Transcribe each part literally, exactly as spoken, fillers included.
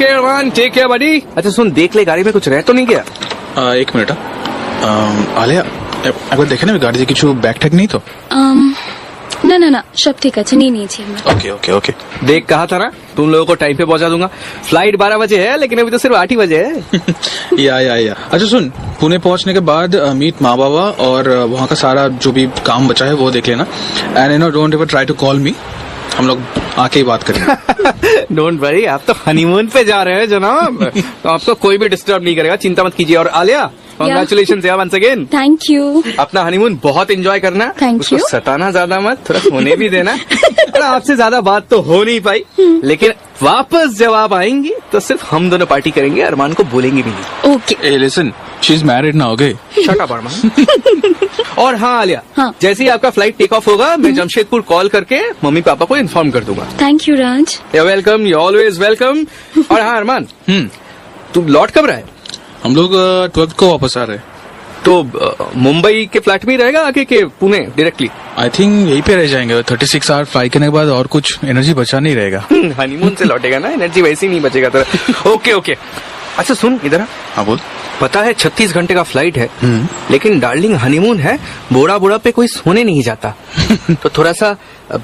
Care one, take care buddy. अच्छा सुन, देख ले गाड़ी में कुछ रह तो नहीं गया? आ, एक मिनट आलिया, एक बार देखे ना गाड़ी কিছু बैग टैग नहीं तो? ना ना ना, सब ठीक है, नहीं नहीं चाहिए। Okay okay okay. देख कहा था ना तुम लोगों को टाइम पे पहुंचा दूंगा। फ्लाइट बारह बजे है लेकिन अभी तो सिर्फ आठ ही बजे है। या या या अच्छा सुन, पुणे पहुंचने के बाद मीट माँ बाबा और वहाँ का सारा जो भी काम बचा है वो देख लेना। And you know don't ever try to call me, हम लोग आके ही बात करेंगे। डोंट वरी, आप तो हनीमून पे जा रहे हैं जनाब, तो आपको कोई भी डिस्टर्ब नहीं करेगा, चिंता मत कीजिए। और आलिया कांग्रेचुलेशंस यार वंस अगेन। Thank you. अपना हनीमून बहुत एंजॉय करना, उसको सताना ज्यादा मत, थोड़ा सोने भी देना। आपसे ज्यादा बात तो हो नहीं पाई, लेकिन वापस जब आप आएंगी तो सिर्फ हम दोनों पार्टी करेंगे, अरमान को बोलेंगे भी नहीं। ओके। ए लिसन, शी इज मैरिड ना, ओके? Shut up Arman. और हाँ आलिया, हाँ। जैसे ही आपका फ्लाइट टेक ऑफ होगा मैं जमशेदपुर कॉल करके मम्मी पापा को इन्फॉर्म कर दूंगा। Thank you Raj. You welcome, you always welcome. और हाँ अरमान, हम्म तू लौट कब रहा है? हम लोग ट्वेल्थ को वापस आ रहे हैं। तो मुंबई के फ्लैट में ही रहेगा आके के पुणे डायरेक्टली? आई थिंक यहीं पे रह जाएंगे। थर्टी सिक्स आवर फ्लाइट करने के बाद और कुछ एनर्जी बचा नहीं रहेगा। हनीमून से लौटेगा ना, एनर्जी वैसे ही नहीं बचेगा तेरा। Okay okay. अच्छा सुन इधर। हाँ बोल। पता है छत्तीस घंटे का फ्लाइट है, लेकिन डार्लिंग हनीमून है, बोरा बोरा पे कोई सोने नहीं जाता। तो थोड़ा सा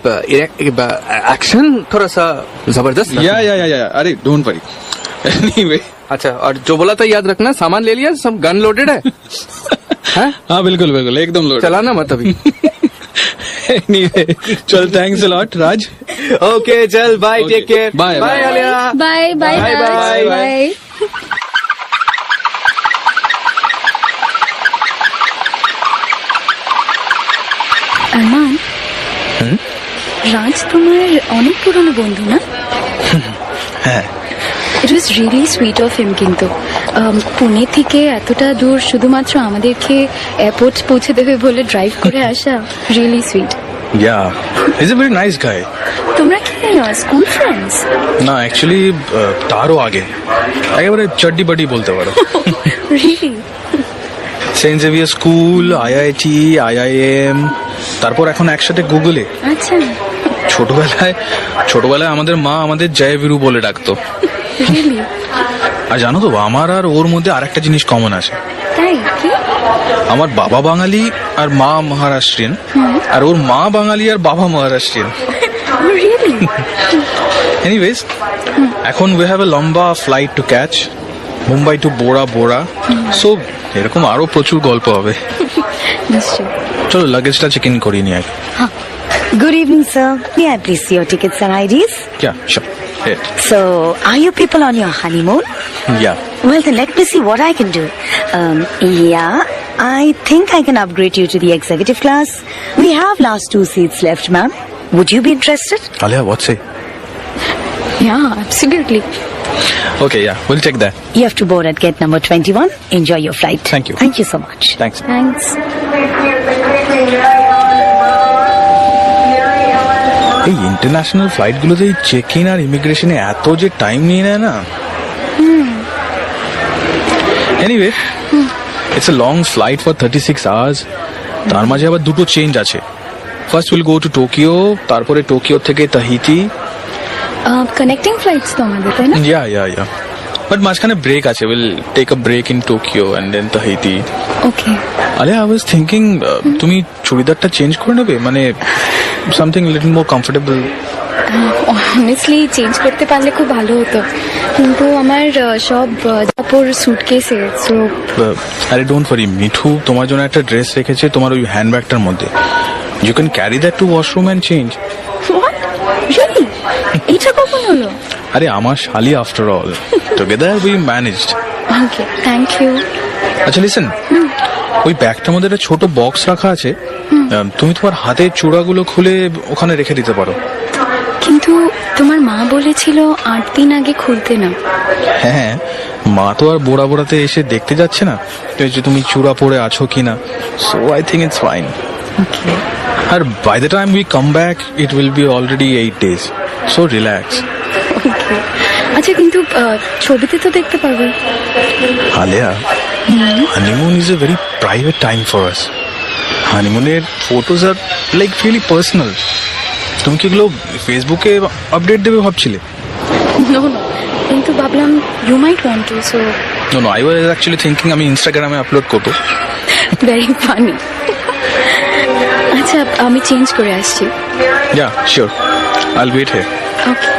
एक्शन थोड़ा सा जबरदस्त। या या या या अरे डोंट वरी। एनीवे। अच्छा, और जो बोला था याद रखना, सामान ले लिया, सब गन लोडेड है? हाँ बिल्कुल बिल्कुल एकदम लोड। चलाना मत अभी। anyway, चल thanks a lot Raj. Okay चल bye, take care. Bye bye Alia. Bye bye bye bye. Arman, Raj তোমার অনেক পুরনো বন্ধু না? হ্যাঁ। It was really sweet of him, কিন্তু পুনে থেকে এতটা দূর শুধুমাত্র আমাদেরকে এয়ারপোর্ট পৌঁছে দেবে বলে ড্রাইভ করে আসা, really sweet. Yeah, he is a very nice guy. তোমরা কি স্কুল ফ্রেন্ডস? না অ্যাকচুয়ালি তারও আগে, একেবারে চড্ডি বডি বলতে পারো। Really? Saint Xavier school, IIT, IIM, তারপর এখন একসাথে গুগলে। আচ্ছা। ছোটবেলায় ছোটবেলায় আমাদের মা আমাদের জয় বীরু বলে ডাকতো। রিয়েলি? আর জানো তো আমার আর ওর মধ্যে আরেকটা জিনিস কমন আছে। তাই কি? আমার বাবা বাঙালি আর মা মহারাষ্ট্রিয়ান, আর ওর মা বাঙালি আর বাবা মহারাষ্ট্রিয়ান। রিয়েলি? এনিওয়েজ, এখন উই হ্যাভ এ লম্বা flight to catch, Mumbai to Bora Bora. So এরকম আরো প্রচুর গল্প হবে। নিশ্চয়। চলো লাগেজটা চেক ইন করিয়ে নিয়ে আগে। Good evening, sir. May I please see your tickets and I Ds? Yeah, sure. Here. So, are you people on your honeymoon? Yeah. Well, then let me see what I can do. Um, yeah, I think I can upgrade you to the executive class. We have last two seats left, ma'am. Would you be interested? Alia, what's it? Yeah, absolutely. Okay, yeah, we'll check that. You have to board at gate number twenty-one. Enjoy your flight. Thank you. Thank you so much. Thanks. Thanks. এই international flight গুলোতে check in আর ইমিগ্রেশনে এত যে time নিয়ে নেয় না। Anyway, it's a long flight for thirty six hours. তার মাঝে আবার দুটো চেঞ্জ আছে। First will go to Tokyo, তারপরে টোকিও থেকে তাহিতি। কানেক্টিং ফ্লাইটস তো আমাদের, তাই না? ইয়া ইয়া ইয়া বাট মাঝখানে ব্রেক আছে। Will take a break in Tokyo and then Tahiti. Okay. আরে আই ওয়াজ থিংকিং তুমি চুড়িদারটা চেঞ্জ করে নেবে, মানে something a little more comfortable. Honestly change করতে পারলে খুব ভালো হতো, কিন্তু আমার সব কাপড় সুটকেসে। সো আরে ডোন্ট ওয়ারি, মিঠু তোমার জন্য একটা ড্রেস রেখেছে তোমার ওই হ্যান্ডব্যাগটার মধ্যে। You can carry that to washroom and change. What? Really? এটা কখন হলো? আরে আমার শালি after all, together we managed. Okay, thank you. আচ্ছা লিসেন, ওই ব্যাগটার মধ্যে একটা ছোট বক্স রাখা আছে, তুমি তোমার হাতের চূড়াগুলো খুলে ওখানে রেখে দিতে পারো। কিন্তু তোমার মা বলেছিল আট দিন আগে খুলতে না। হ্যাঁ, মা তো আর বোড়া বোড়াতে এসে দেখতে যাচ্ছে না যে তুমি চূড়া পরে আছো কিনা। So I think it's fine. আর by the time we come back it will be already eight days, so relax. Okay. আচ্ছা, কিন্তু ছবিতে তো দেখতে পারবে। আলিয়া, honeymoon is a very private time for us. হানিমুনের ফটোজ আর লাইক রিয়েলি পার্সোনাল। তুমি কি এগুলো ফেসবুকে আপডেট দেবে ভাবছিলে? নো নো, কিন্তু ভাবলাম you might want to, so no no I was actually thinking আমি ইনস্টাগ্রামে আপলোড করবো। Very funny. আচ্ছা, আমি চেঞ্জ করে আসছি। Yeah sure, I will wait here. Okay.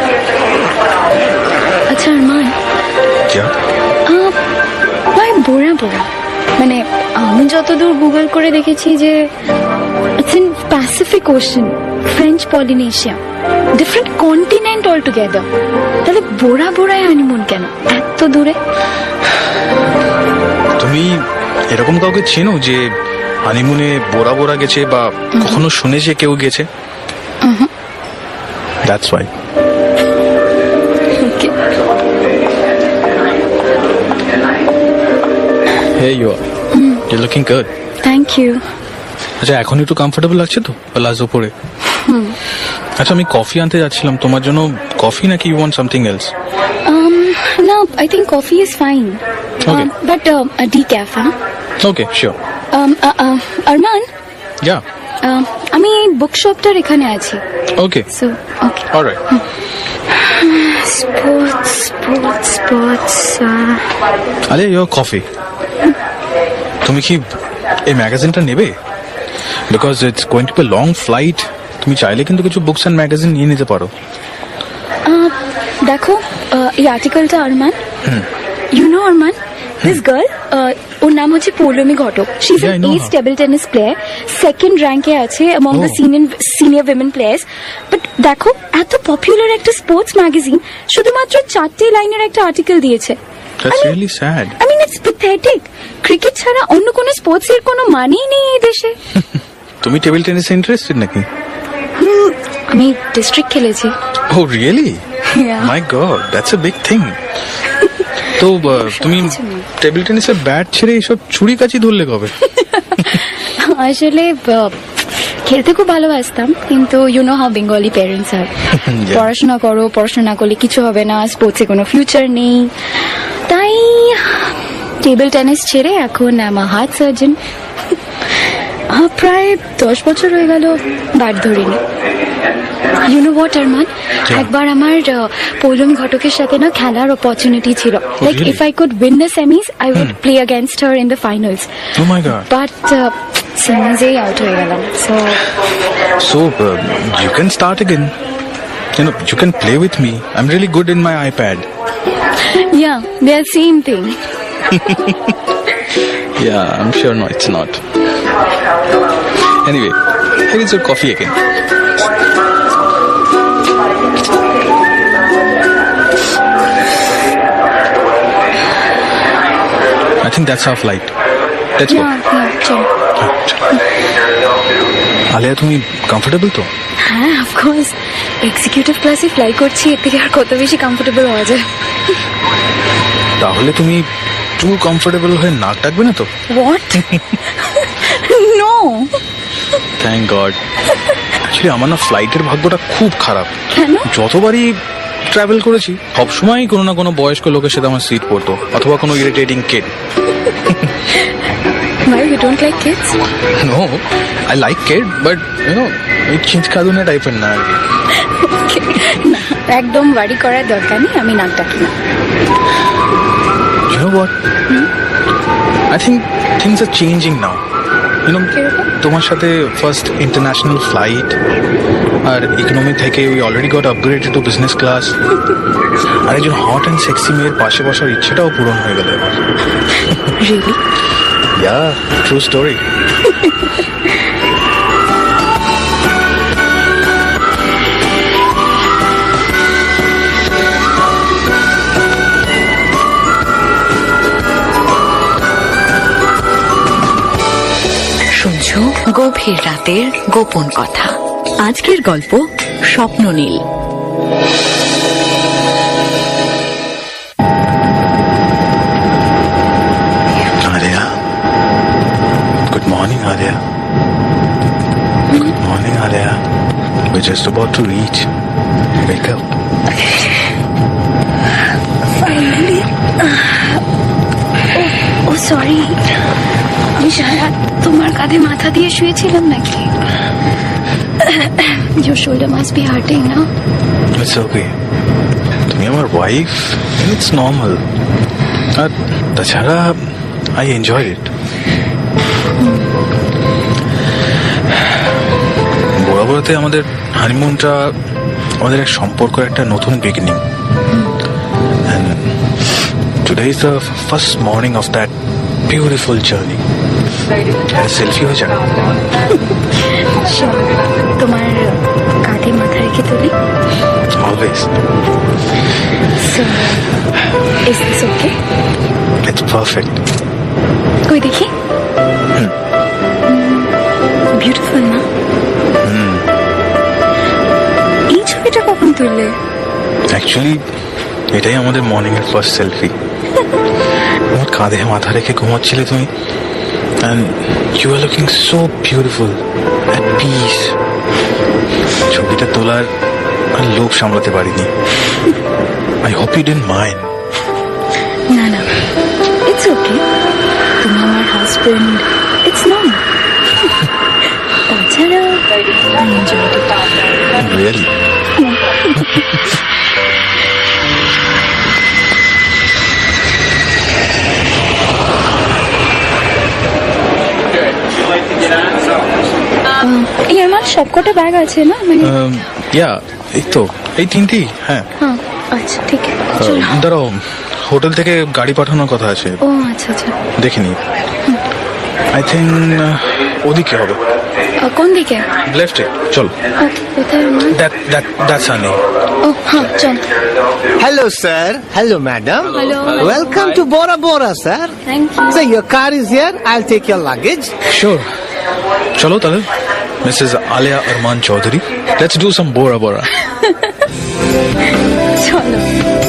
আচ্ছা আরমান, ইয়া ভাই বোরা বোরা, মানে আমি যতদূর গুগল করে দেখেছি যে it's in Pacific Ocean, French Polynesia, different continent all together. তাহলে বোরা বোরায় হানিমুন কেন এত দূরে? তুমি এরকম কাউকে চেনো যে হানিমুনে বোরা বোরা গেছে বা কখনো শুনেছে কেউ গেছে? That's why. Okay. Hey you are you looking good. Thank you. আচ্ছা এখন একটু কমফোর্টেবল লাগছে তো প্লাজো পরে? আচ্ছা আমি কফি আনতে যাচ্ছিলাম, তোমার জন্য কফি নাকি you want something else? No, I think coffee is fine. Okay. Um, but um, a decaf, huh? Okay sure. Um, uh, uh, Arman, yeah um, আমি বুক শপটার এখানে আছি। Okay So, okay. Alright. Sports, sports, sports. Uh, আরে your coffee. তুমি কি এই ম্যাগাজিনটা নেবে? Because it's going to be long flight. তুমি চাইলে কিন্তু কিছু বুকস অ্যান্ড ম্যাগাজিন নিয়ে নিতে পারো। uh, দেখো, uh, এই আর্টিকেলটা Arman, you know Arman, this girl, ওর নাম হচ্ছে Poulami Ghatak. She is Yeah, I an know as her. Table tennis player, second র্যাঙ্কে আছে among the Oh. Senior senior women players. But দেখো, এত পপুলার একটা স্পোর্টস ম্যাগাজিন শুধুমাত্র চারটে লাইনের একটা আর্টিকেল দিয়েছে। That's really sad. I mean, it's pathetic. Cricket ছাড়া অন্য কোনো স্পোর্টস এর কোনো মানেই নেই এই দেশে। তুমি টেবিল টেনিসে ইন্টারেস্টেড নাকি? আমি ডিস্ট্রিক্ট খেলেছি। Oh really? Yeah. My god, that's a big thing. তো আহ, তুমি কিছু নেই। টেবিল টেনিসের ব্যাট ছেড়ে এইসব ছুরি কাচি ধরলে কবে? আসলে আহ, খেলতে খুব ভালোবাসতাম, কিন্তু you know how Bengali parents আর পড়াশোনা করো, পড়াশোনা না করলে কিছু হবে না, স্পোর্টসে কোনো ফিউচার নেই, তাই টেবিল টেনিস ছেড়ে এখন আমার হার্ট সার্জন। প্রায় দশ বছর হয়ে গেল ব্যাট ধরিনি। ইউ নো হোয়াট আরমান, একবার আমার পৌলমী ঘটকের সাথে না খেলার অপরচুনিটি ছিল। Like really? If I could win the semis I would play against her in the finals, oh my god. But সেমিজেই আউট হয়ে গেলাম। So So uh, you can start again. You know, you can play with me. I'm really good in my iPad. yeah, they are same thing. Yeah, I'm sure no, it's not. Anyway, here is your coffee again. I think that's our flight. Let's go. Yeah, yeah, চলো। আলিয়া তুমি comfortable তো? হ্যাঁ, of course, executive ক্লাসে fly করছি, এর থেকে আর কত বেশি কমফোর্টেবল হওয়া যায়। তাহলে তুমি টু কমফোর্টেবল হয়ে নাক ডাকবে না তো? What? No. Thank god. Actually আমার না ফ্লাইটের ভাগ্যটা খুব খারাপ। কেন? যতবারই ট্রাভেল করেছি সবসময় কোনো না কোনো বয়স্ক লোকের সাথে আমার সিট পড়তো, অথবা কোনো irritating kid. Why you don't like kids? No, I like kid, but you know এই খিঁচখাদুনে টাইপের না আর কি। না, একদম বাড়ি করার দরকার নেই, আমি নাক ডাকি না। You know what? I think things are changing now. You know, কিরকম? তোমার সাথে ফার্স্ট ইন্টারন্যাশনাল ফ্লাইট, আর ইকোনমি থেকে we already got upgraded to business class, আর একজন হট অ্যান্ড সেক্সি মেয়ের পাশে বসার ইচ্ছেটাও পূরণ হয়ে গেল এবার। Really? Yeah, true story. শুনছো গভীর রাতের গোপন কথা। আজকের গল্প Swapnoneel. Alia. Good morning, Alia. Good morning, Alia. We're just about to reach. Wake up. Finally. Oh sorry, আমি সারা তোমার কাঁধে মাথা দিয়ে শুয়েছিলাম নাকি? Your shoulder must be hurting now. It's okay. তুমি আমার ওয়াইফ, ইটস নর্মাল। আর তাছাড়া আই এনজয় ইট। বরাবরতে আমাদের হানিমুনটা আমাদের এক সম্পর্কের একটা নতুন beginning. Today is the first morning of that beautiful journey. Selfie হয়ে যাক। তোমার কাঁধে মাথা রেখে তুলি। Always. So, is this okay? It's perfect. কই দেখি। বিউটিফুল না? এই ছবিটা কখন তুললে? অ্যাকচুয়ালি এটাই আমাদের মর্নিং এর ফার্স্ট সেলফি। আমার কাঁধে মাথা রেখে ঘুমাচ্ছিলে তুমি, and you are looking so beautiful, at peace. ছবিটা তোলার আর লোভ সামলাতে পারিনি। I hope you didn't mind. না না, ইটস ওকে। তুমি আমার হাজবেন্ড, ইটস নর্মাল। তাছাড়া আই এনজয়েড ইট। Really? এই আমার সবকটা ব্যাগ আছে না, মানে ইয়া এই তো এই তিনটি। হ্যাঁ হ্যাঁ আচ্ছা ঠিক আছে, আহ, চলো। দাঁড়াও, হোটেল থেকে গাড়ি পাঠানোর কথা আছে, ও আচ্ছা আচ্ছা। দেখিনি। আই থিঙ্ক ওদিকে হবে, আহ, কোন দিকে? লেফটে চল। আহ, কোথায় আমার? দ্যাট দ্যাট দ্যাটস আনি। ও হ্যাঁ চল। Hello, sir. Hello, madam. Hello. Welcome to Bora Bora, sir. Thank you. So your car is here. I'll take your luggage. Sure. চলো তাহলে, Mrs Alia Arman Chowdhury, let's do some Bora Bora. চলো।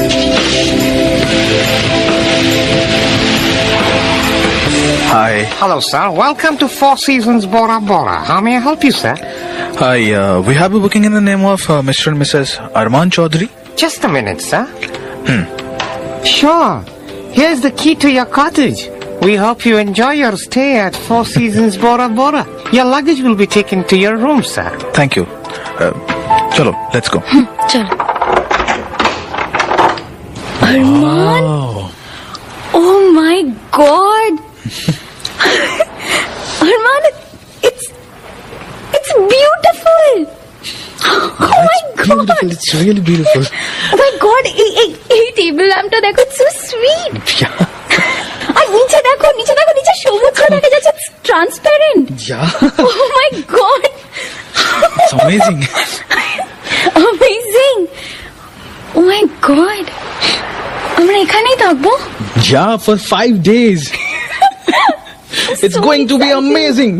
Hi Hello, sir. Welcome to Four Seasons Bora Bora. How may I help you, sir? Hi, we have a booking in the name of Mr and Mrs Arman Chowdhury. Just a minute, sir. Hmm. Sure. Here's the key to your cottage. We hope you enjoy your stay at Four Seasons Bora Bora. Your luggage will be taken to your room, sir. Thank you. চলো let's go. চলো। Arman, oh my god. Arman, it's it's beautiful. Oh my god, it's really beautiful. Oh my god, এই এই এই table ল্যাম্পটা দেখো, so sweet. আর নিচে দেখো, নিচে দেখো, নিচে সমুদ্র দেখা যাচ্ছে, transparent. Yeah. Oh my god, It's amazing. Amazing. Oh my god, আমরা এখানেই থাকবো? Yeah, for five days. It's So going to be exciting. amazing.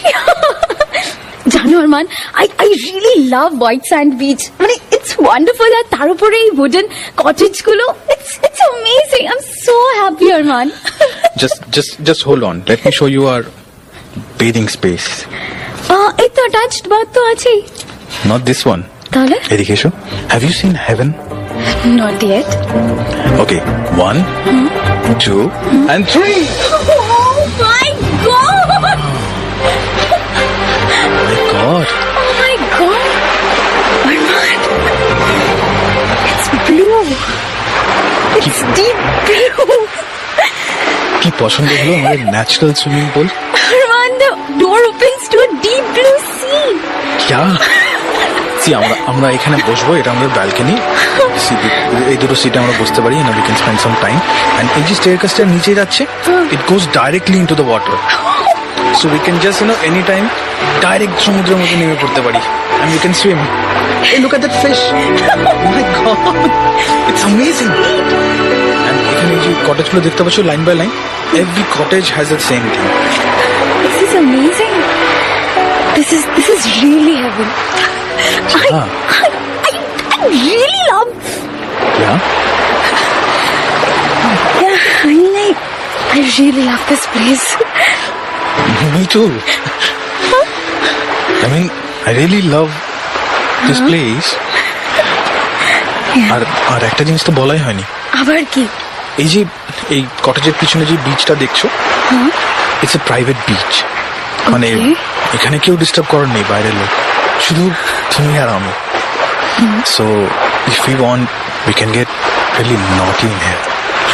জানো Arman, I I really love white sand beach, মানে ইটস ওয়ান্ডারফুল। আর তার উপরে এই wooden cottage গুলো, it's it's amazing. I am so happy Arman. Just, just, just hold on. Let me show you our bathing space. এই তো attached bath তো আছেই। Not this one. তাহলে? এদিকে এসো। Have you seen heaven? Not yet. Okay, one, two, and three. Oh my god! My God. Oh my god! Arman! It's blue! It's deep blue! কি পছন্দ হলো আমাদের natural swimming pool. Arman, the door opens to a deep blue sea! क्या? See, আমরা আমরা এখানে বসবো, এটা আমাদের ব্যালকনি। এই দুটো সিটে আমরা বসতে পারি, and we can spend some time. And এই যে স্টেয়ারকেসটা নিচে যাচ্ছে, it goes directly into the water. So we can just, you know, anytime direct সমুদ্রের মধ্যে নেমে পড়তে পারি, and we can swim. Hey, look at that fish! Oh my God! It's amazing! And এখানে এই যে কটেজগুলো দেখতে পাচ্ছ line by line, every cottage has the same thing. This is amazing! This is this is really heaven! I, Ah. I, I, I really love. Yeah? Yeah, I mean, I, I really love this place. Me too. I mean, I really love this place. আর আর একটা জিনিস তো বলাই হয়নি, আবার কি? এই যে এই কটেজের পিছনে যে বিচটা দেখছো, ইটস এ প্রাইভেট বিচ। মানে এখানে কেউ ডিস্টার্ব করার নেই, বাইরের লোক, শুধু তুমি আর আমি। So if you want we can get really naughty in here.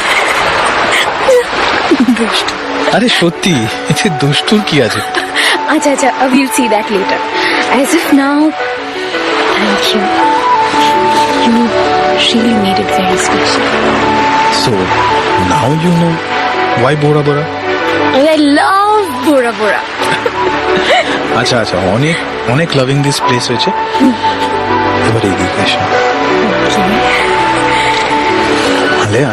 দুষ্ট। আরে সত্যি, এতে দুষ্টুর কি আছে? আচ্ছা আচ্ছা, we'll see that later. As of now, thank you. You really made it very special. So now you know why Bora Bora? I love Bora Bora. আচ্ছা আচ্ছা, অনেক অনেক লাভিং দিস প্লেস হয়েছে, এবার এইদিকে এসো। আলেয়া,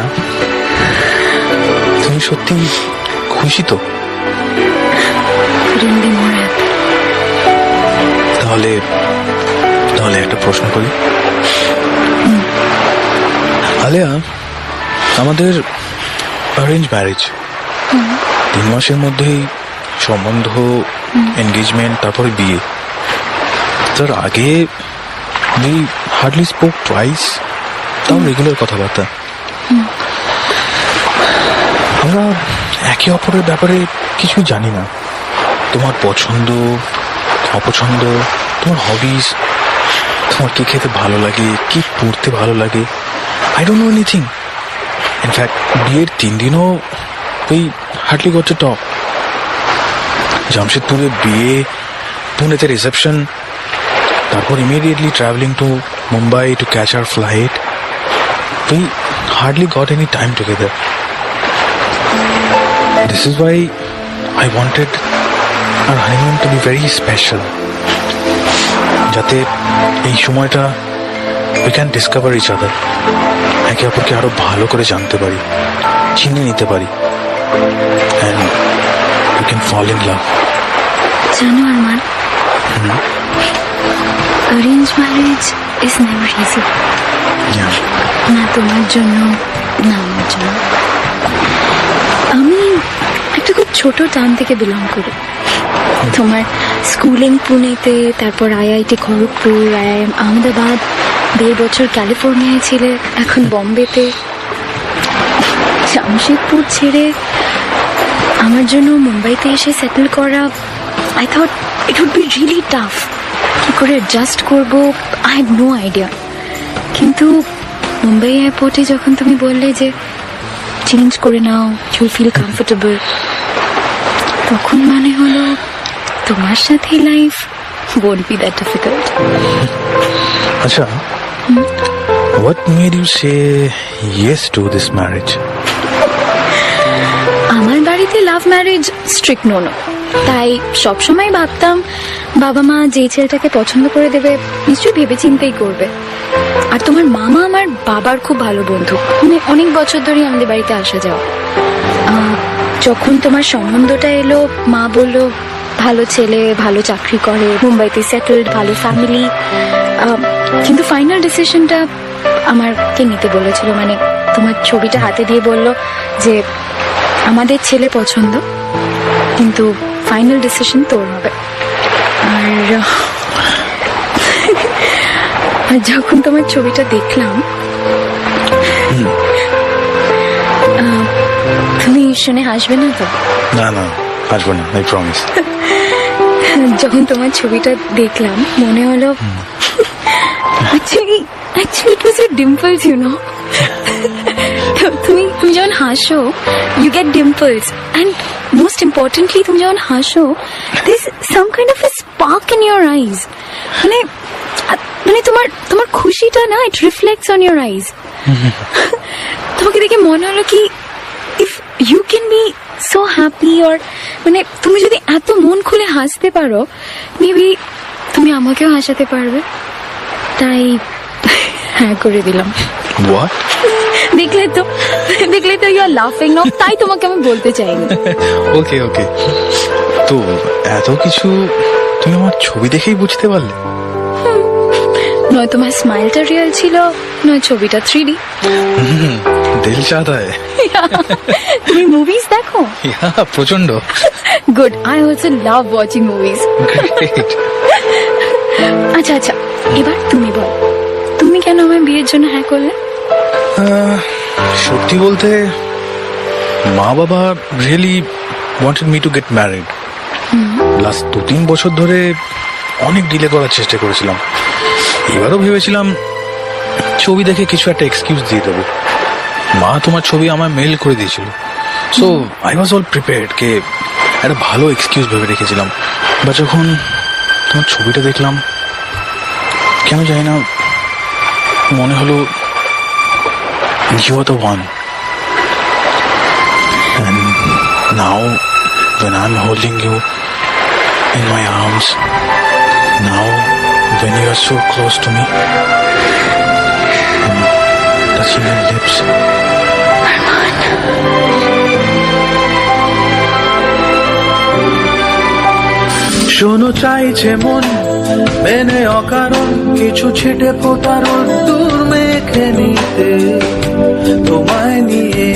তুমি সত্যি খুশি তো? Couldn't be more happy. তাহলে তাহলে একটা প্রশ্ন করি। আলেয়া, আমাদের অ্যারেঞ্জ ম্যারেজ, তিন মাসের মধ্যেই সম্বন্ধ, এনগেজমেন্ট, তারপরে বিয়ে। তার আগে উই হার্ডলি স্পোক টুয়াইস, তাও রেগুলার কথাবার্তা। আমরা একে অপরের ব্যাপারে কিছু জানি না, তোমার পছন্দ অপছন্দ, তোমার হবিস, তোমার কি খেতে ভালো লাগে, কি পড়তে ভালো লাগে, I don't know anything. In fact বিয়ের তিন দিনও ওই হার্ডলি গট টু টক। জামশেদপুরে বিয়ে, পুনেতে রিসেপশন, তারপর immediately travelling to Mumbai to catch our flight. We hardly got any time together. This is why I wanted our honeymoon to be very special, যাতে এই সময়টা we can discover each other, একে অপরকে আরো ভালো করে জানতে পারি, চিনে নিতে পারি, and we can fall in love. জানো Arman, arrange marriage is never easy, না তোমার জন্য না আমার জন্য। আমি একটা খুব ছোট টাউন থেকে বিলং করি। তোমার স্কুলিং পুনেতে, তারপর আইআইটি খড়গপুর, আইআইএম আহমেদাবাদ, দেড় বছর ক্যালিফোর্নিয়ায় ছিলে, এখন বম্বেতে। জামশেদপুর ছেড়ে আমার জন্য মুম্বাইতে এসে সেটেল করা, I thought it would be really tough. কি করে অ্যাডজাস্ট করবো, আই হ্যাভ নো আইডিয়া। কিন্তু মুম্বাই এয়ারপোর্টে যখন তুমি বললে যে চেঞ্জ করে নাও, ইউ ফিল কমফোর্টেবল, তখন মানে হলো তোমার সাথে life won't be that difficult. আচ্ছা, what made you say yes to this marriage? আমার বাড়িতে love marriage strict no no, তাই সবসময় ভাবতাম বাবা মা যে ছেলেটাকে পছন্দ করে দেবে নিশ্চয়ই ভেবেচিন্তেই করবে। আর তোমার মামা আমার বাবার খুব ভালো বন্ধু, মানে অনেক বছর ধরে আমাদের বাড়িতে আসা যাওয়া। যখন তোমার সম্বন্ধটা এলো, মা বলল ভালো ছেলে, ভালো চাকরি করে, মুম্বাইতে সেটেলড, ভালো ফ্যামিলি। কিন্তু ফাইনাল ডিসিশনটা আমাকে নিতে বলেছিল, মানে তোমার ছবিটা হাতে দিয়ে বলল যে আমাদের ছেলে পছন্দ, কিন্তু ফাইনাল ডিসিশন তোর হবে। আর আর যখন তোমার ছবিটা দেখলাম, তুমি শুনে হাসবে না তো? না না, হাসবো না, আই প্রমিস। যখন তোমার ছবিটা দেখলাম মনে হলো actually actually it was your dimples, you know. তুমি তুমি যখন হাসো you get dimples, and most importantly তুমি যখন হাসো there's some kind of a spark in your eyes, মানে মানে তোমার তোমার খুশিটা না, it reflects on your eyes. তোমাকে দেখে মনে হলো কি if you can be so happy, or মানে তুমি যদি এত মন খুলে হাসতে পারো, মেবি তুমি আমাকেও হাসাতে পারবে। তাই হ্যাঁ করে দিলাম। What? দেখলে তো দেখলে তো ইউ আর লাফিং নাও, তাই তোমাকে আমি বলতে চাইনি। ওকে ওকে, তো এত কিছু তুমি আমার ছবি দেখেই বুঝতে পারলে? নয় তোমার স্মাইলটা রিয়েল ছিল, নয় ছবিটা থ্রি ডি। দিল চাহতা হ্যায়। তুমি মুভিজ দেখো? প্রচন্ড। Good, I also love watching movies. আচ্ছা আচ্ছা, এবার তুমি বল, তুমি কেন আমার বিয়ের জন্য হ্যাঁ করলে? সত্যি বলতে মা বাবা really wanted me to get married. Last দু তিন বছর ধরে অনেক ডিলে করার চেষ্টা করেছিলাম। এবারও ভেবেছিলাম ছবি দেখে কিছু একটা এক্সকিউজ দিয়ে দেবো। মা তোমার ছবি আমায় মেল করে দিয়েছিল, so I was all prepared কে একটা ভালো এক্সকিউজ ভেবে রেখেছিলাম। বা যখন তোমার ছবিটা দেখলাম, কেন জানি না মনে হলো you are the one. And now when I'm holding you in my arms, now when you are so close to me and touching your lips, শোনো চাইছে মন মেনে অকারণ কিছু ছিটে ফোটার দূর মেখে নিতে তোমায় নিয়ে।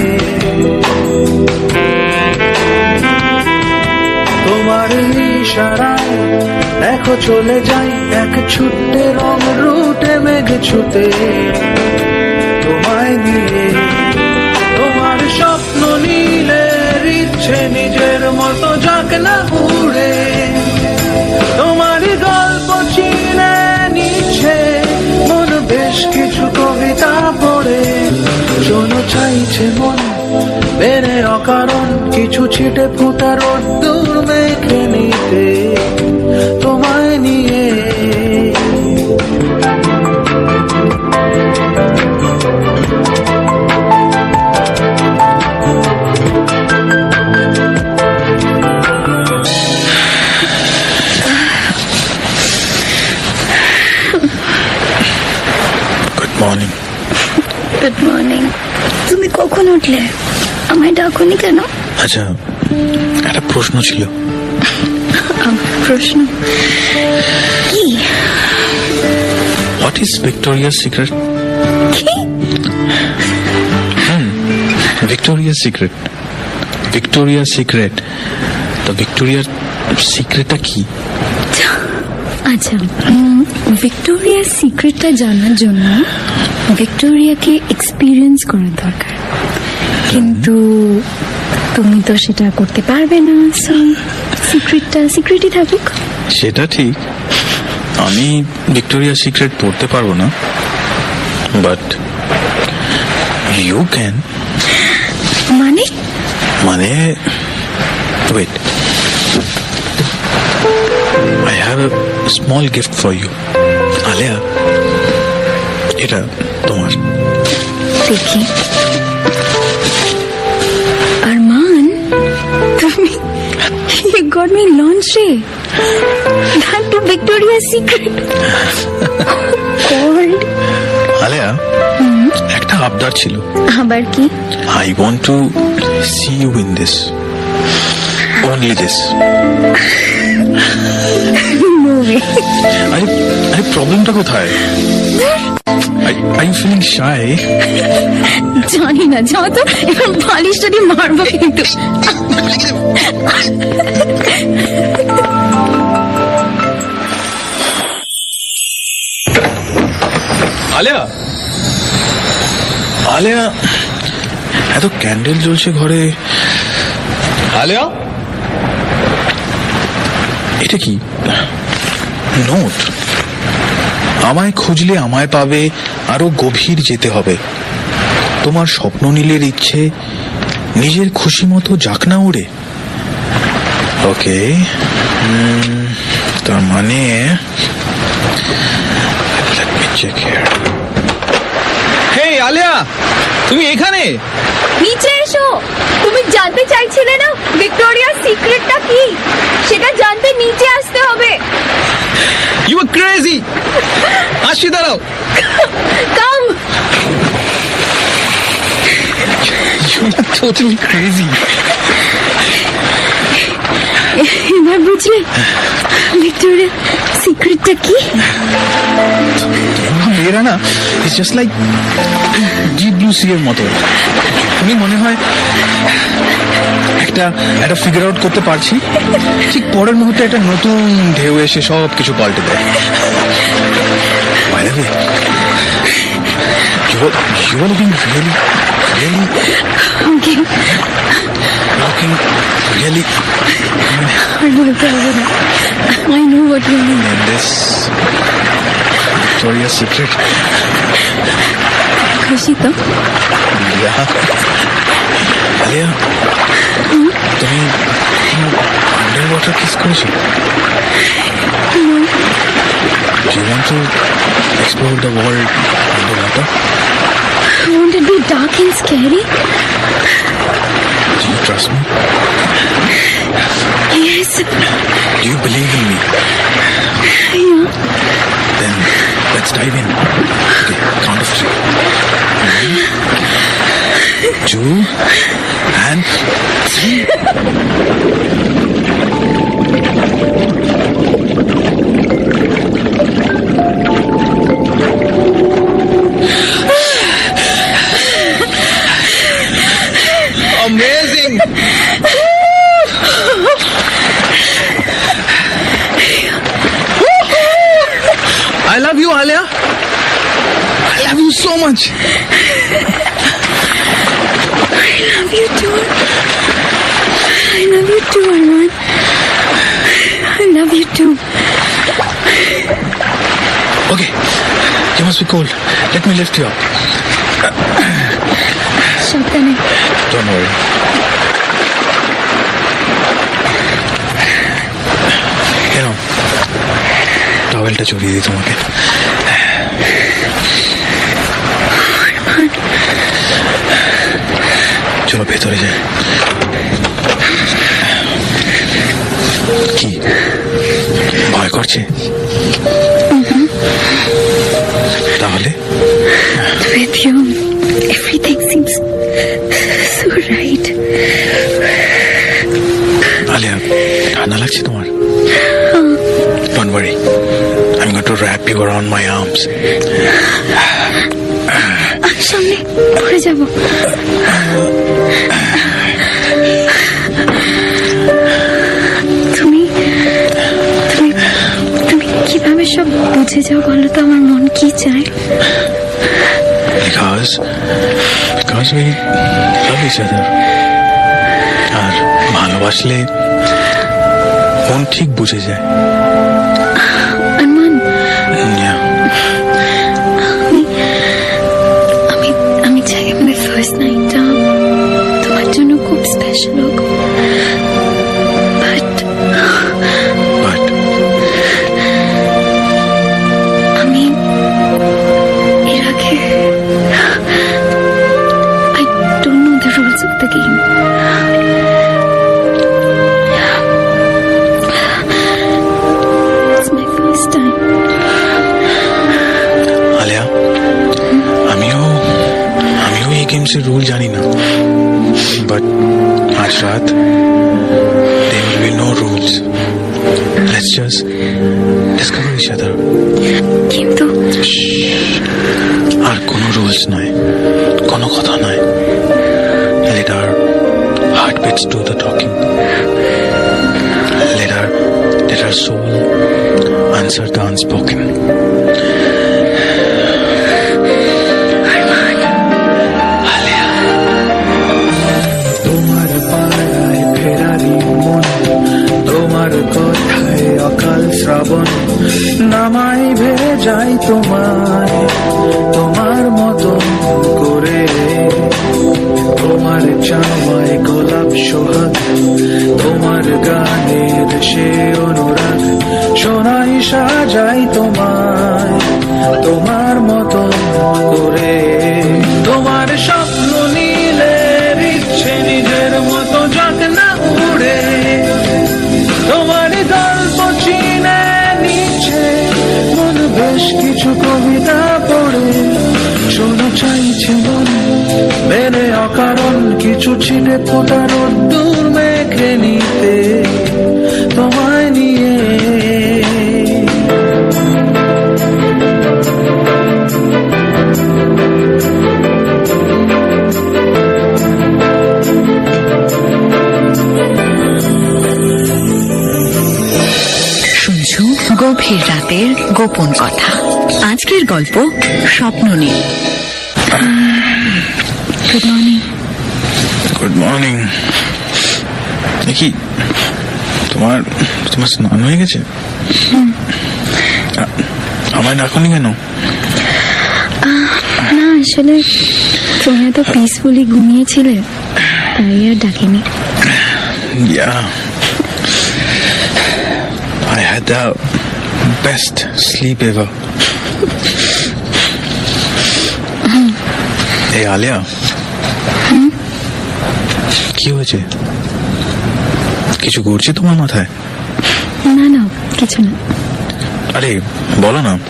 তোমার ইশারায় দেখো চলে যাই এক ছুটে রং রুটে মেঘ ছুটে তোমায় নিয়ে। তোমার স্বপ্ন নীলের ইচ্ছে নিজের মতো যাক না উড়ে, তোমার গল্প চিনে নিচ্ছে মন বেশ কিছু কবিতা পড়ে। শোনো চাইছে মন বেড়ে অকারণ কিছু ছিটে ফোটা রোদ্দুর মেখে নিতে তোমায় নিয়ে। Good morning. Good morning. তুমি কখন উঠলে? আমায় ডাকুনি কেন? আচ্ছা, একটা প্রশ্ন ছিল। আমার প্রশ্ন কি? What is Victoria's Secret? কি? Hmm, Victoria's Secret. Victoria's Secret. তো ভিক্টোরিয়ার সিক্রেটটা কি? আচ্ছা, ভিক্টোরিয়ার সিক্রেটটা জানার জন্য ভিক্টোরিয়াকে এক্সপিরিয়েন্স করার দরকার, কিন্তু তুমি তো সেটা করতে পারবে না, সো সিক্রেটটা সিক্রেটই থাকুক। সেটা ঠিক, আমি ভিক্টোরিয়ার সিক্রেট পড়তে পারবো না, বাট ইউ ক্যান। মানে? মানে wait, I have a small gift for you. Aleya, এটা তোমার। দেখি। আরমান, তুমি you got me lingerie. That to Victoria's Secret. God. আলেয়া, একটা আবদার ছিল। আবার কি? I want to see you in this. Only this. No way. আরে আরে প্রবলেমটা কোথায়? Are you feeling shy? জানি না, যাও তো, এবার বালিশটা দিয়ে মারবো কিন্তু। আলেয়া, আলেয়া, এত ক্যান্ডেল জ্বলছে ঘরে। আলেয়া, এটা কি? নোট। আমায় খুঁজলে আমায় পাবে, আরো গভীর যেতে হবে। তোমার স্বপ্ন নীলের ইচ্ছে নিজের খুশি মতো যাক না উড়ে। ওকে, তার মানে হেই আলিয়া, তুমি এখানে? নিচে এসো। তুমি জানতে চাইছিলে না ভিক্টোরিয়ার সিক্রেটটা কি? সেটা জানতে নিচে আসতে হবে। You are crazy. আসি, দাঁড়াও। কাম। You are totally crazy. এবার বুঝলে ভিক্টোরিয়ার সিক্রেটটা কি? মেয়েরা না, it's just like deep blue sea এর মতো। তুমি মনে হয় একটা একটা ফিগার আউট করতে পারছি, ঠিক পরের মুহূর্তে একটা নতুন ঢেউ এসে সব কিছু পাল্টে দেয়। By the way, you are, you are looking really, really, Okay. looking really, আর বলতে হবে না। I know what you mean. in this sorry a secret. খুশি তো? আলিয়া, তুমি আন্ডার ওয়াটার কিস করেছো? Do you want to explore the world underwater? Won't it be dark and scary? Do you trust me? Yes. Do you believe in me? Yeah. Then let's dive in. Okay, count of three. One, two, and three. Amazing! I love you, Alia. I love you so much. I love you too. I love you too, Arman. I love you too. Okay, you must be cold. Let me lift you up. সাবধানে। Don't worry. কেন টাওয়েলটা চড়িয়ে দিই তোমাকে। চলো ভেতরে যাই। কি ভয় করছে? তাহলে With you, everything seems so right. Alia, ঠান্ডা লাগছে তোমার? Don't worry, I'm going to wrap you around my arms. আমি সামনে পড়ে যাব। তুমি তুমি তুমি কিভাবে সব বুঝে যাও বলো তো, আমার মন কি চায়? Because, because we love each other. আর ভালোবাসলে মন ঠিক বুঝে যায়। আরমান, Yeah. আমি আমি আমি চাই আমাদের ফার্স্ট নাইটটা তোমার জন্য খুব স্পেশাল হোক। বাট But আমি এর আগে I don't know the rules of the game. It's my first time. Alia, আমিও আমিও এই গেমসের রুল জানি না, বাট আজ রাত there will be no rules. Let's just discover each other. কিন্তু আর কোনো রুলস নয়, কোনো কথা নয়। Let our heartbeats do the talking. Let our let our soul answer the unspoken. তোমার পাড়ায় ফেরারি মন, তোমার কথায় অকাল শ্রাবণ, নামাই ভেবে যাই তোমায় তোমার মতন করে। তোমার চাওয়ায় গোলাপ সোহাগ, তোমার গানের সে অনুরাগ, সোনাই সাজাই তোমায় তোমার মতন করে। তোমার স্বপ্ন নীলের ইচ্ছে নিজের মতো যাক না উড়ে, তোমার গল্প চিনে নিচ্ছে মন বেশ কিছু কবিতা পড়ে। শোনো চাইছে মন মেনে অকারণ কিছু ছিটে ফোটা রোদ্দুর মেখে নিতে তোমায় নিয়ে। শুনছো গভীর রাতের গোপন কথা। আজকের গল্প Swapnoneel. Good morning. Good morning. দেখি তোমার তোমার স্নান হয়ে গেছে? আমায় ডাকুনি কেন? না আসলে তুমি এত পিসফুলি ঘুমিয়েছিলে তাই আর ডাকিনি। Yeah, I had the best sleep ever. Hey Alia, কি হয়েছে? কিছু ঘুরছে তোমার মাথায়? না না কিছু না। আরে বলো না,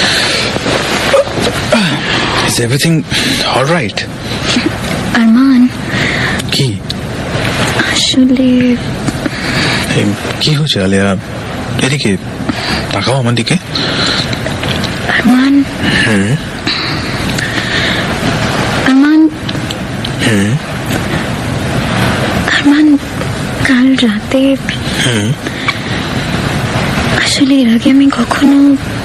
is everything all right? Arman, কি আসলে এই, কি হয়েছে আলিয়া? এদিকে তাকাও আমার দিকে। আরমান, আরমান, আরমান, কাল রাতে আসলে এর আগে আমি কখনো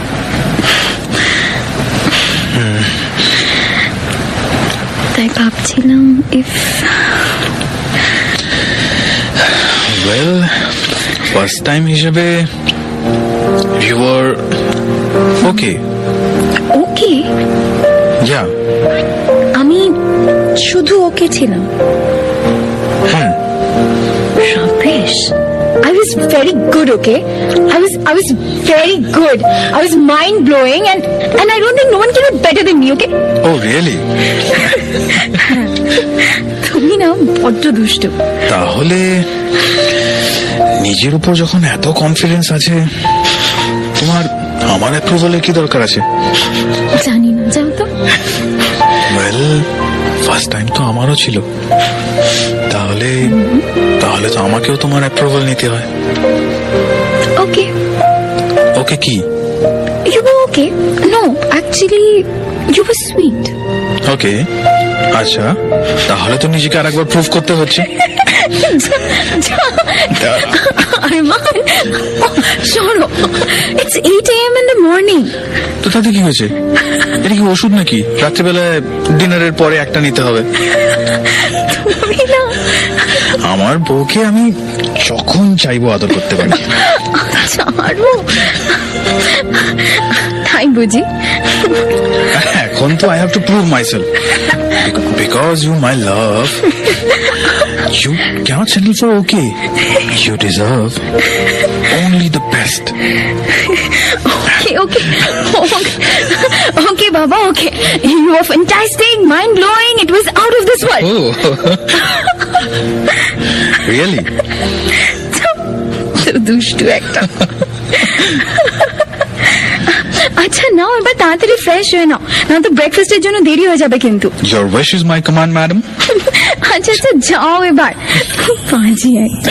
তাই ভাবছিলাম ইফ ওয়েল ফার্স্ট টাইম হিসেবে you are okay. Okay? Yeah, আমি শুধু ওকে ছিলাম। Hmm Ramesh, I was very good, okay? I was I was very good. I was mind blowing and and I don't think no one can do better than me, okay? Oh really? তুমি না বড্ড দুষ্ট। তাহলে নিজের উপর যখন এত confidence আছে, তোমার আমার অ্যাপ্রুভালের কি দরকার আছে? জানি না, যাও তো। ওয়েল ফার্স্ট টাইম তো আমারও ছিল, তাহলে তাহলে তো আমাকেও তোমার অ্যাপ্রুভাল নিতে হয়। ওকে ওকে কি? You were okay. No, actually, you were sweet. ওকে আচ্ছা, তাহলে তো নিজেকে আর একবার প্রুভ করতে হচ্ছে। Arman, শোনো, it's eight a m in the morning. তো তাতে কি হয়েছে? এটা কি ওষুধ নাকি রাত্রিবেলায় ডিনারের পরে একটা নিতে হবে? তুমি না আমার বউকে আমি যখন চাইবো আদর করতে পারি। ছাড়ো, তাই বুঝি? এখন তো I have to prove myself because you my love. You cannot settle for okay. You deserve only the best. Okay, okay, okay, okay, Baba, okay. You were fantastic, mind blowing. It was out of this world. Oh, really? তো দুষ্টু একটা। আচ্ছা নাও, এবার তাড়াতাড়ি fresh হয়ে নাও, না তো ব্রেকফাস্টের জন্য দেরি হয়ে যাবে কিন্তু। Your wish is my command, madam. আচ্ছা আচ্ছা যাও এবার, পাঁচই একটা।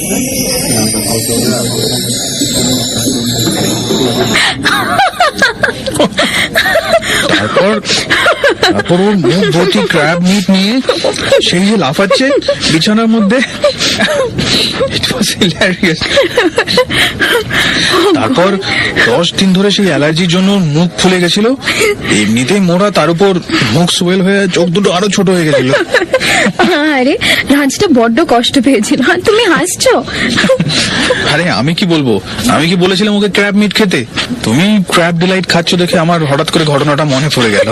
তারপর তারপর ওর মুখ ভর্তি ক্র্যাব মিট নিয়ে সেই যে লাফাচ্ছে বিছানার মধ্যে। It was hilarious. তারপর দশ দিন ধরে সেই অ্যালার্জির জন্য মুখ ফুলে গেছিল, এমনিতেই মোড়া, তার উপর মুখ সোয়েল হয়ে চোখ দুটো আরো ছোট হয়ে গেছিল। আরে রাজটা বড্ড কষ্ট পেয়েছিল, আর তুমি হাসছো। আরে আমি কি বলবো, আমি কি বলেছিলাম ওকে ক্র্যাব মিট খেতে? তুমি ক্র্যাব ডিলাইট খাচ্ছ দেখে আমার হঠাৎ করে ঘটনাটা মনে পড়ে গেল।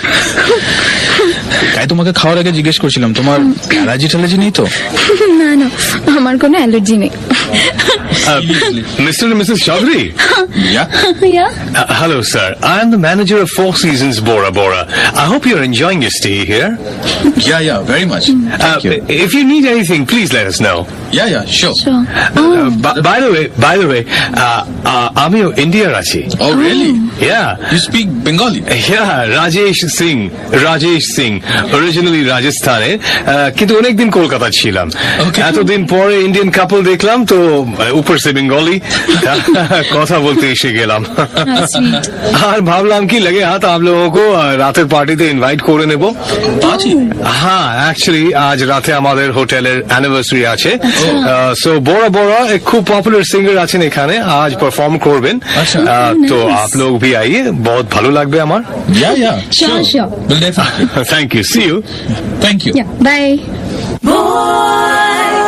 তাই তোমাকে খাওয়ার আগে জিজ্ঞেস করছিলাম তোমার অ্যালার্জি ট্যালার্জি নেই তো? না না, আমার কোনো অ্যালার্জি নেই। Mister and Missus Chaudhary. Yeah. Yeah? Uh, hello, sir. I am the manager of Four Seasons Bora Bora. I hope you are enjoying your stay here. Yeah, yeah, very much. Uh, Thank you. if you need anything, please let us know. Yeah, yeah, sure. Sure. Uh, by, by the way, by the way, uh, uh, আমি India আছি। Oh, really? Yeah. You speak Bengali? Yeah, Rajesh Singh, Rajesh Singh, originally রাজস্থানে, কিন্তু অনেকদিন কলকাতা ছিলাম। Okay. এতদিন পরে Indian কাপল দেখলাম তো উপর সে বেঙ্গলি, কথা বলতে এসে গেলাম। আর ভাবলাম কি লগে হাত আপ লোগों को রাতের পার্টিতে ইনভাইট করে নেব। হ্যাঁ, অ্যাকচুয়ালি আজ রাতে আমাদের হোটেলের অ্যানিভার্সারি আছে, সো বড় বড় এক খুব পপুলার সিঙ্গার আছেন এখানে, আজ পারফর্ম করবেন। তো আপ লোগ ভি আইয়ে, বহুত ভালো লাগবে আমার। Yeah, yeah, Sure, sure. Well, definitely. Thank you. See you. Thank you. Yeah, bye.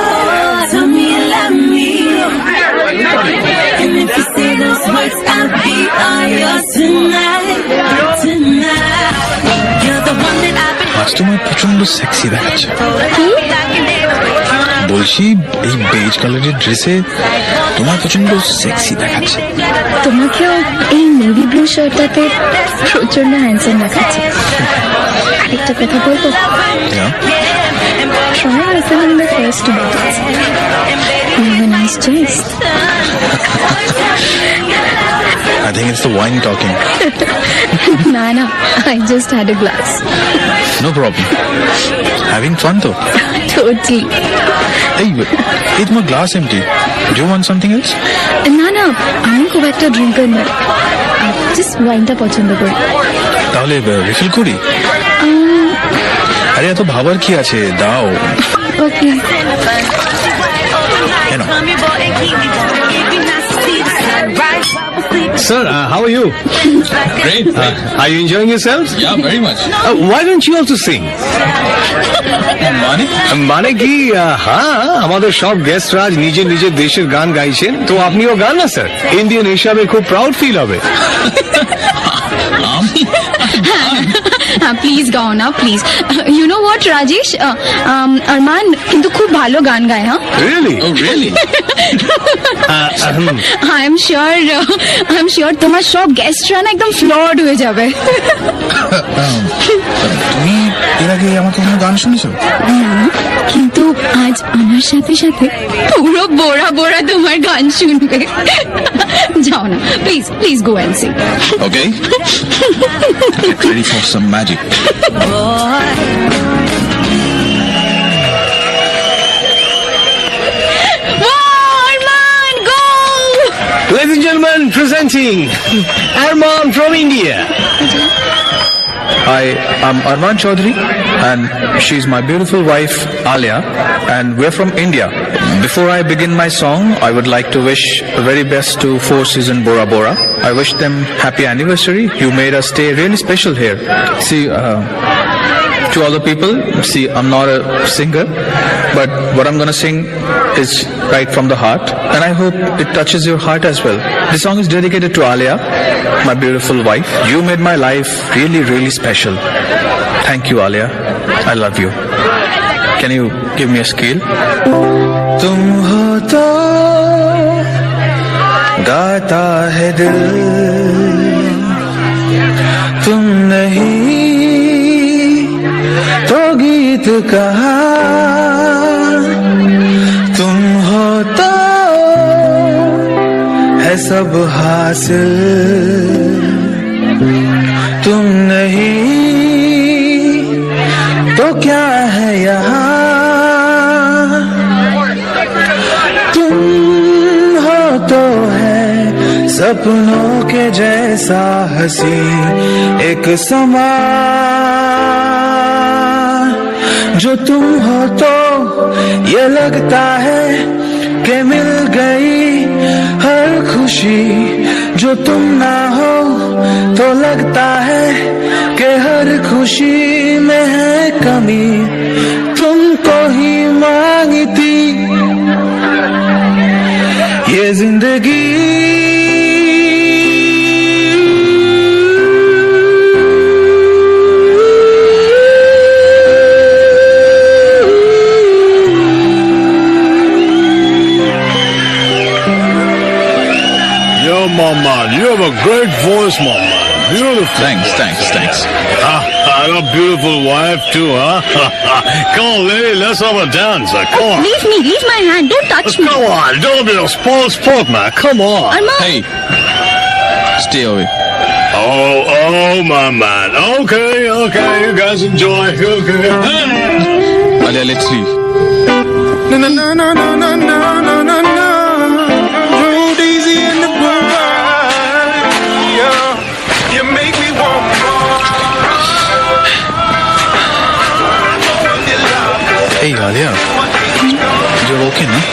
And if you say those words, I'll be we are yours tonight, tonight. You're the one that I've been আজ তোমার প্রচন্ড sexy দেখাচ্ছে। বলছি এই base কালারের ড্রেসে তোমার প্রচন্ড সেক্সি দেখাচ্ছে। তোমাকেও এই নেভি ব্লু শার্টটাতে প্রচন্ড হ্যান্ডসাম দেখাচ্ছে। আরেকটা কথা বলবো? Try listening the first two minutes. You have a nice taste. I think it's the wine talking. Nah, nah. I just had a glass. No problem. Having fun though. Totally. Hey, it's my glass empty. Do you want something else? না না, আমি খুব একটা drinker না, just ওয়াইনটা পছন্দ করি। তাহলে refill করি? আরে এত ভাবার কি আছে, দাও। ওকে। কেন? Sir, uh, how are you? Great. Uh, are you enjoying yourselves? Yeah, very much. Uh, why don't you also sing? মানে? মানে কি, হ্যাঁ আমাদের সব গেস্টরা আজ নিজের নিজের দেশের গান গাইছেন, তো আপনিও গান না স্যার, ইন্ডিয়ান হিসাবে খুব প্রাউড ফিল হবে। প্লিজ গাও না, please. You know what Rajesh, Arman কিন্তু খুব ভালো গান গায়। হ্যাঁ, really? Oh, really? I am sure, I am sure তোমার সব গেস্টরা না একদম ফ্লড হয়ে যাবে। তুমি এর আগে আমাকে কোনো গান শুনেছো? কিন্তু আজ আমার সাথে সাথে পুরো বোরা বোরা তোমার গান শুনবে। যাও না, please please go and sing. Okay. Ready for some magic. Ladies and gentlemen, presenting Arman from India. I am Arman Chaudhary and she's my beautiful wife Alia and we're from India. Before I begin my song, I would like to wish the very best to Four Season Bora Bora. I wish them happy anniversary. You made us stay really special here. See, uh, to all the people, see, I'm not a singer, but what I'm gonna sing is right from the heart, and I hope it touches your heart as well. This song is dedicated to Alia, my beautiful wife. You made my life really, really special. Thank you, Alia. I love you. Can you give me a scale? तुम हो तो गाता है दिल, तुम नहीं तो गीत कहा, तुम हो तो है सब हासिल, तुम नहीं तो क्या है यहाँ, तुम हो तो है सपनों के जैसा हंसी एक समा, जो तुम हो तो ये लगता है कि मिल गई हर खुशी, जो तुम ना हो तो लगता है कि हर खुशी में है कमी, तुमको ही मांगती ये जिंदगी। Mama, you have a great voice, Mama. Beautiful. Thanks, thanks, thanks. Ah, and a beautiful wife too, huh? Come on, lady, let's have a dance. uh, Come on. Leave me, leave my hand, don't touch me. Come on, don't be a spoiled sport, man. Come on. Arman. Hey, stay away. Oh, oh, my man. Okay, okay, you guys enjoy. Okay. Alia, let's leave. No, no, no, no, no, no, no, no, no, no. Road easy in the blind. Yeah, you make me want more. Hey, Alia, you're okay, no?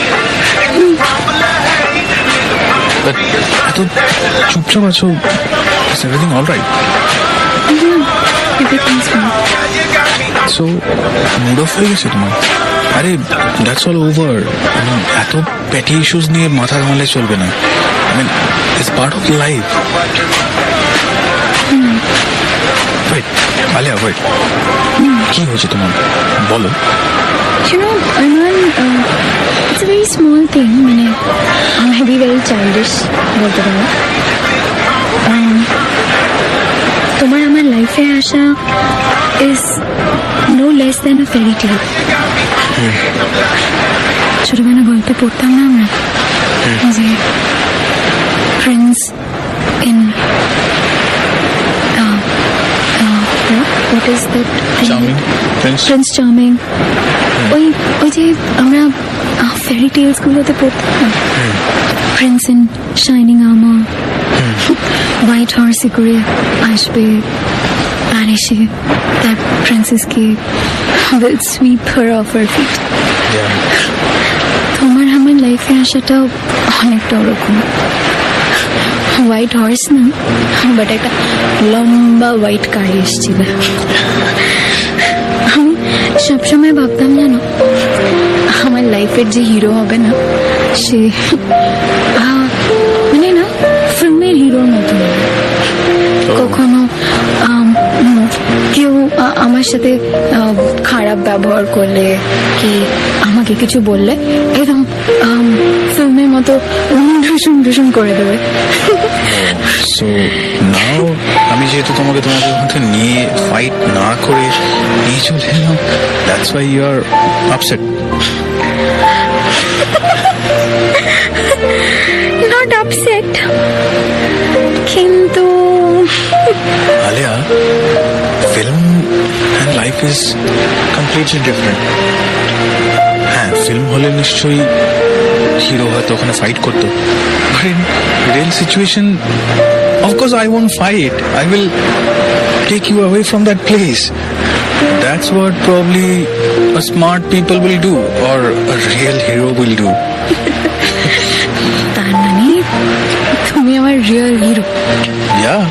But I thought চুপচাপ আছো. Is everything all right? Yeah, everything's fine. So mood off হয়ে গেছে তোমার? আরে that's all over. এত পেটি issues নিয়ে মাথা ঘামালে চলবে না। I mean it's part of life. Wait Alia, wait, কি হয়েছে তোমার বলো। You know, Arman, uh, it's a very small thing. মানে I may be very childish বলতে পারো। Um, তোমার আমার লাইফে আসা is no less than a fairy tale. ছোটবেলা গল্পে পড়তাম না আমরা যে prince in what is that Charming Prince Prince Charming ওই ওই যে আমরা ফেরি টেলস গুলোতে পড়তাম না, prince in shining armour, white হর্সে করে আসবে আর এসে তার প্রিন্সেসকে will sweep her off her feet. তোমার আমার লাইফে আসাটাও অনেকটা ওরকম। হোয়াইট হর্স না, বাট একটা লম্বা হোয়াইট গাড়ি এসেছিল। আমি সবসময় ভাবতাম জানো আমার লাইফের যে হিরো হবে না সে মানে না ফিল্মের হিরোর মতো হবে। কখনো কেউ আমার সাথে খারাপ ব্যবহার করলে কি আমাকে কিছু বললে এরকম ফিল্মের মতো ঢুসুন ঢুসুন করে দেবে। সো নাও আমি যেহেতু তোমাকে তোমাদের মধ্যে নিয়ে ফাইট না করে নিয়ে চলে এলাম, that's why you are upset. Not upset, কিন্তু Alia film and life is completely different. হ্যাঁ, ফিল্ম হলে নিশ্চয়ই হিরো হয়তো ওখানে ফাইট করতো, but in real situation of course I won't fight, I will take you away from that place. That's what probably a smart people will do or a real hero will do. তার মানে তুমি আমার real hero? Yeah.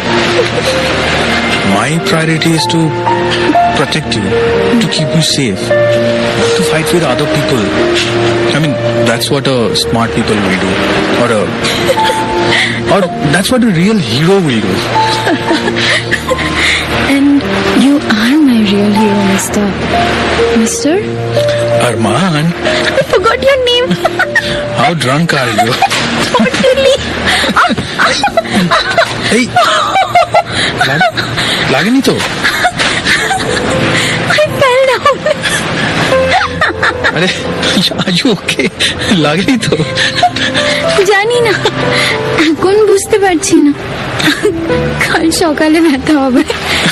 My priority is to protect you, to keep you safe, not to fight with other people. I mean, that's what a smart people will do, or a, or that's what a real hero will do. And you are my real hero, Mister Mister Arman. I forgot your name. How drunk are you? Totally. Hey, লাগেনি তো? I fell down. আরে are you okay? লাগেনি তো? জানি না, এখন বুঝতে পারছি না, কাল সকালে ব্যথা হবে।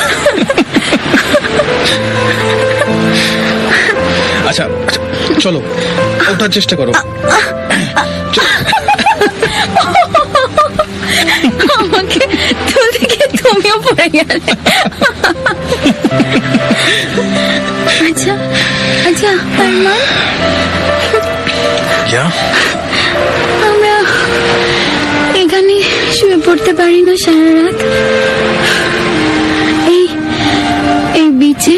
আচ্ছা আচ্ছা চলো ওঠার চেষ্টা করো। আমাকে তুলতে গিয়ে তুমিও পড়ে গেলে। আচ্ছা আচ্ছা আরমান, আমরা এখানে শুয়ে পড়তে পারি না সারা রাত? এই এই বিচে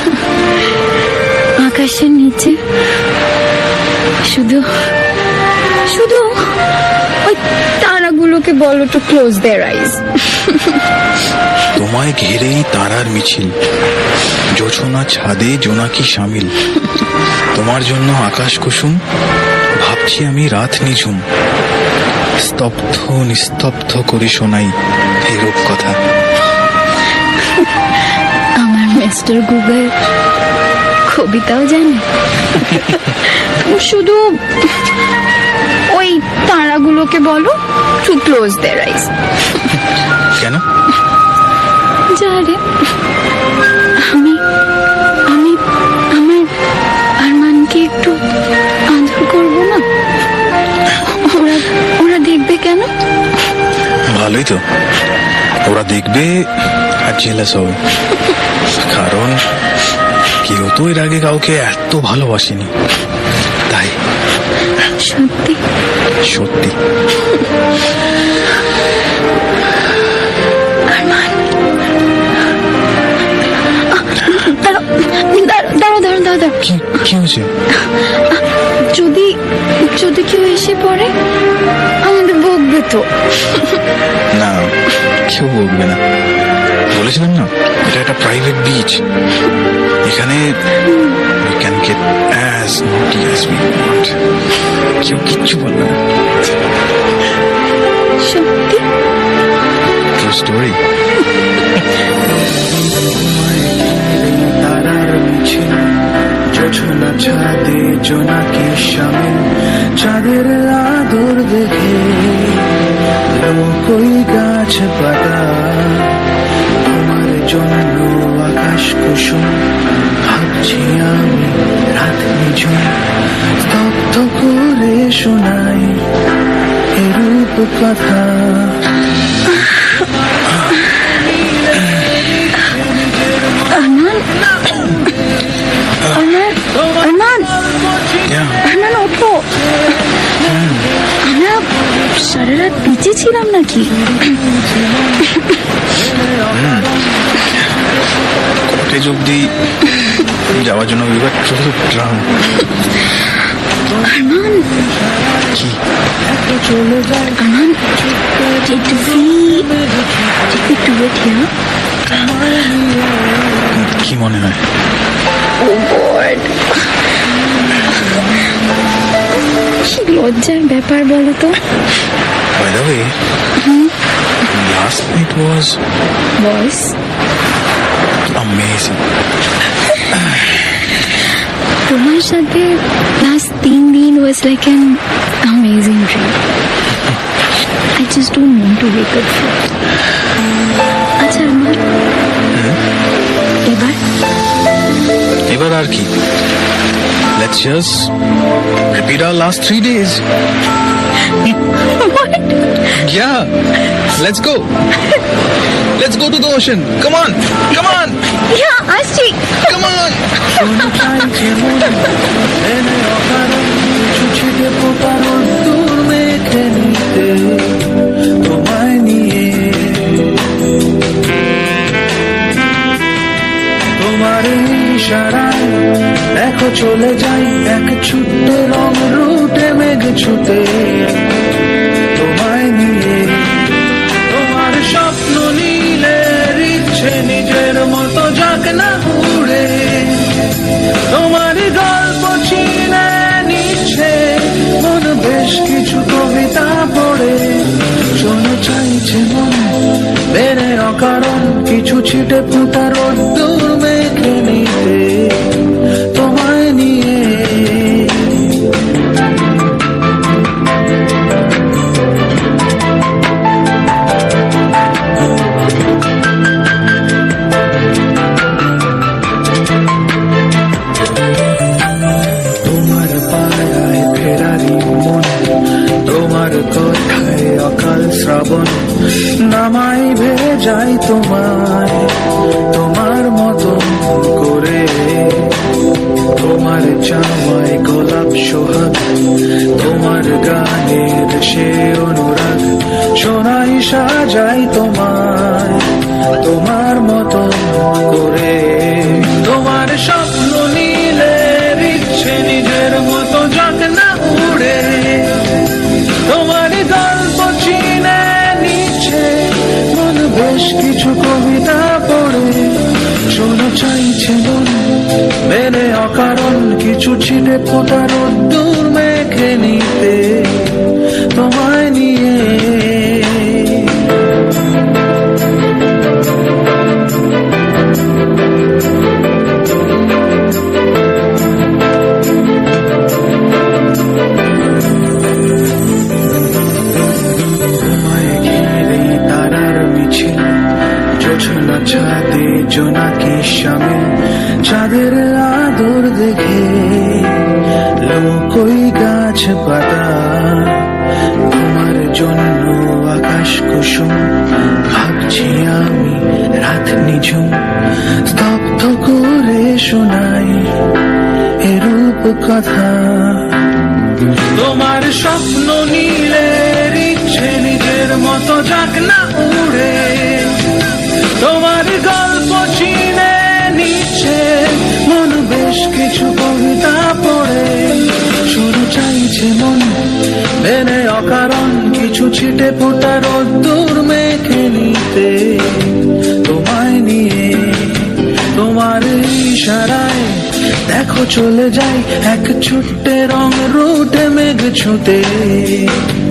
আকাশের নিচে শুধু শুধু ওই তারাগুলোকে বলো টু ক্লোজ দেয়ার আইজ। তোমায় ঘিরেই তারার মিছিল, জোছনা ছাদে জোনাকি শামিল, তোমার জন্য আকাশ কুসুম, ভাবছি আমি রাত নিঝুম, স্তব্ধ নিস্তব্ধ করে শোনাই এই রূপকথা। আমার মিস্টার গুগল কবিতাও জানে, শুধু ওই তারাগুলোকে বলো টু ক্লোজ দেয়ার আইজ। কেন? জানে আমি আমি আমার আরমানকে একটু আদর করবো না? ওরা ওরা দেখবে কেন? ভালোই তো, ওরা দেখবে আর জেলাস হবে, কারণ কেউ তো এর আগে কাউকে এত ভালোবাসেনি, তাই। সত্যি সত্যি। আরমান, কি কি হয়েছে? যদি যদি কেউ এসে পড়ে আমাদের বকবে তো। না, কেউ বলবে না। বলেছিলাম না, এটা একটা প্রাইভেট বিচ। এখানে we can get as naughty as we want. কেউ কিচ্ছু বলবে না। সত্যি? True story. তারার মিছিল জোছনা ছাদে জোনাকি সামিল চাঁদের আদর দেখে লোকই গাছ পাতা তোমার জন্য আকাশ কুসুম ভাবছি আমি রাত নিঝুম স্তব্ধ করে শোনাই এরূপ কথা। আরমান আরমান আরমান আরমান ওঠো। আমরা সারা রাত বিচে ছিলাম নাকি? কটেজ অব্দি যাওয়ার জন্য এবার চলো ড্রাম। আরমান কি? Arman did we did we do it here? কি মনে হয়? Oh God! কি লজ্জার ব্যাপার বলো তো। By the way, last night was was amazing. তোমার সাথে লাস্ট তিন দিন was like an amazing dream. I just don't want to wake up from it. আচ্ছা আমার এবার এবার আর কি? Let's just repeat our last three days. What? Yeah, let's go. Let's go to the ocean. Come on, come on, Yeah, আসছি। come on. তোমায় নিয়ে তোমার ইশারায় দেখো চলে যাই এক ছুট্ট রং রুটে মেঘ ছুটে তোমায় নিয়ে তোমার স্বপ্ন নীলে ইচ্ছে নিজের মতো যাক না উড়ে তোমার গল্প চিনে নিচ্ছে মন বেশ কিছু কবিতা পড়ে শোনো চাইছে মন বেড়ে অকারণ কিছু ছিটে ফুটা রোদ্দুর মেখে নিতে তোমায় নিয়ে তোমার পাড়ায় ফেরারি মন তোমার কথায় অকাল শ্রাবণ নামাই ভেজাই তোমায় তোমার মতো করে তোমার চাওয়ায় গোলাপ সোহাগ তোমার গানের সে অনুরাগ শোনাই সাজাই তোমায় তোমার মতো করে তোমার স্বপ্ন নীলে ইচ্ছে নিজের মতো যাক না উড়ে তোমার গল্প চিনে নিচ্ছে মন বেশ কিছু কবিতা পড়ে শোনো চাইছে মন মেরে অকারণ কিছু ছিটে ফোটা রোদ্দুর মেখে নিতে তোমায় নিয়ে তোমায় ঘিরে তারার মিছিল জোছনা ছাদে জোনাকি সামিল চাঁদের আদর দেখে লোকই গাছ পাতা তোমার জন্য আকাশ কুসুম ভাবছি আমি রাত নিঝুম স্তব্ধ করে শোনাই এরূপ কথা তোমার স্বপ্ন নীলের ইচ্ছে নিজের মতো যাক না উড়ে তোমার গল্প চিনে নিচ্ছে মন বেশ কিছু কবিতা পড়ে শুরু চাইছে মন মেনে অকারণ কিছু ছিটে ফোটা রোদ্দুর মেখে নিতে তোমায় নিয়ে তোমার ইশারায় দেখো চলে যাই এক ছুট্টে রং রুটে মেঘ ছুঁতে